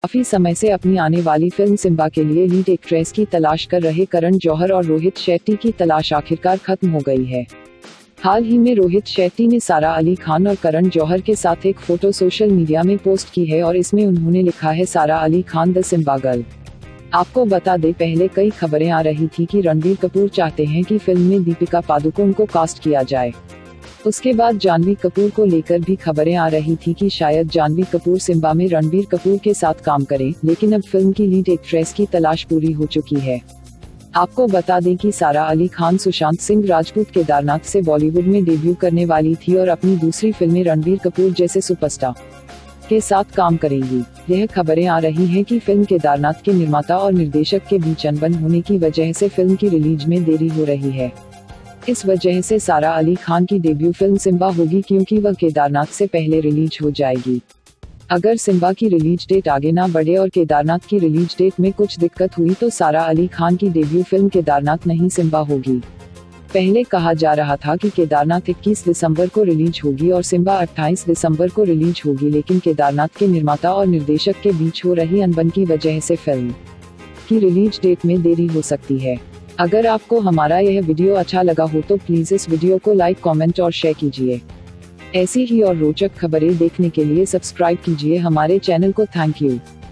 काफी समय से अपनी आने वाली फिल्म सिम्बा के लिए लीड एक्ट्रेस की तलाश कर रहे करण जौहर और रोहित शेट्टी की तलाश आखिरकार खत्म हो गई है। हाल ही में रोहित शेट्टी ने सारा अली खान और करण जौहर के साथ एक फोटो सोशल मीडिया में पोस्ट की है और इसमें उन्होंने लिखा है, सारा अली खान द सिम्बा गर्ल। आपको बता दें, पहले कई खबरें आ रही थी कि रणबीर कपूर चाहते हैं कि फिल्म में दीपिका पादुकोण को कास्ट किया जाए। उसके बाद जानवी कपूर को लेकर भी खबरें आ रही थी कि शायद जानवी कपूर सिम्बा में रणबीर कपूर के साथ काम करें, लेकिन अब फिल्म की लीड एक्ट्रेस की तलाश पूरी हो चुकी है। आपको बता दें कि सारा अली खान सुशांत सिंह राजपूत केदारनाथ से बॉलीवुड में डेब्यू करने वाली थी और अपनी दूसरी फिल्म में रणबीर कपूर जैसे सुपरस्टार के साथ काम करेंगी। यह खबरें आ रही हैं कि फिल्म केदारनाथ के निर्माता और निर्देशक के बीच अनबन होने की वजह से फिल्म की रिलीज में देरी हो रही है। इस वजह से सारा अली खान की डेब्यू फिल्म सिम्बा होगी, क्योंकि वह केदारनाथ से पहले रिलीज हो जाएगी। अगर सिम्बा की रिलीज डेट आगे ना बढ़े और केदारनाथ की रिलीज डेट में कुछ दिक्कत हुई तो सारा अली खान की डेब्यू फिल्म केदारनाथ नहीं सिम्बा होगी। पहले कहा जा रहा था कि केदारनाथ 21 दिसंबर को रिलीज होगी और सिम्बा 28 दिसंबर को रिलीज होगी, लेकिन केदारनाथ के निर्माता और निर्देशक के बीच हो रही अनबन की वजह से फिल्म की रिलीज डेट में देरी हो सकती है। अगर आपको हमारा यह वीडियो अच्छा लगा हो तो प्लीज इस वीडियो को लाइक, कमेंट और शेयर कीजिए। ऐसी ही और रोचक खबरें देखने के लिए सब्सक्राइब कीजिए हमारे चैनल को। Thank you.